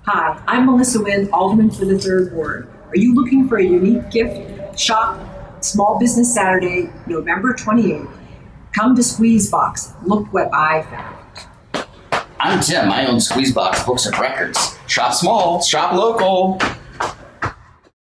Hi, I'm Melissa Wynne, Alderman for the 3rd Ward. Are you looking for a unique gift? Shop Small Business Saturday, November 28th. Come to Squeezebox. Look what I found. I'm Tim. I own Squeezebox Books and Records. Shop small, shop local.